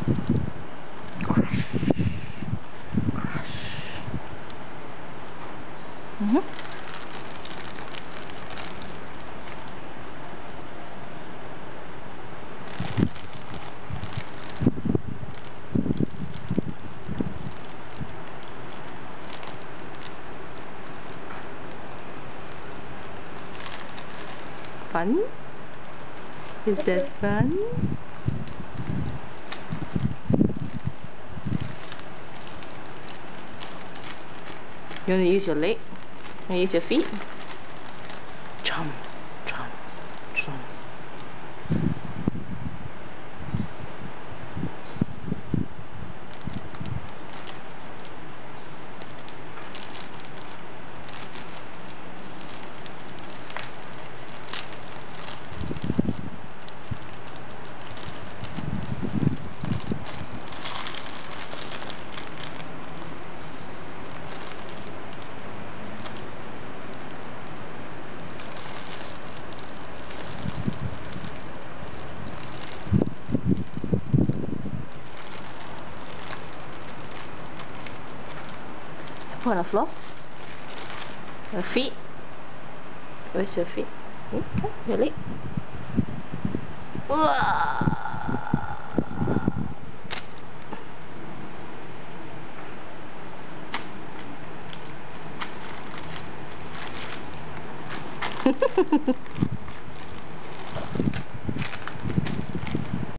Crash. Crash. Fun? Is that fun? You want to use your leg? You want to use your feet? Jump, jump, jump. Put on the floor. Your feet. Where's your feet? Come, your leg. Whoa.